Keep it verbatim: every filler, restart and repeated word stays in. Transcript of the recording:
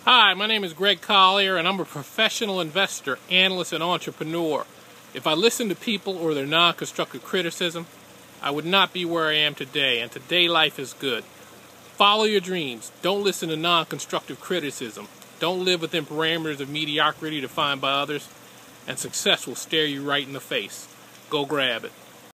Hi, my name is Greg Collier, and I'm a professional investor, analyst, and entrepreneur. If I listened to people or their non-constructive criticism, I would not be where I am today, and today life is good. Follow your dreams. Don't listen to non-constructive criticism. Don't live within parameters of mediocrity defined by others, and success will stare you right in the face. Go grab it.